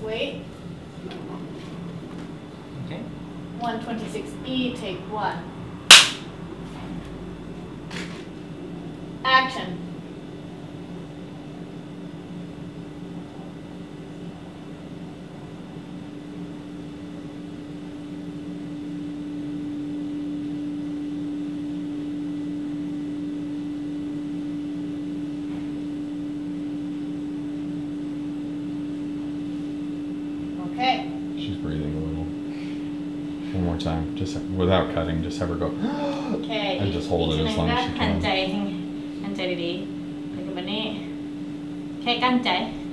Wait. Okay. 126E, take 1. Action. Okay. She's breathing a little. One more time, just without cutting, just have her go. Okay. And just hold it as long as she หัน can. ใจดีๆไปกับวันนี้แค่กั้นใจ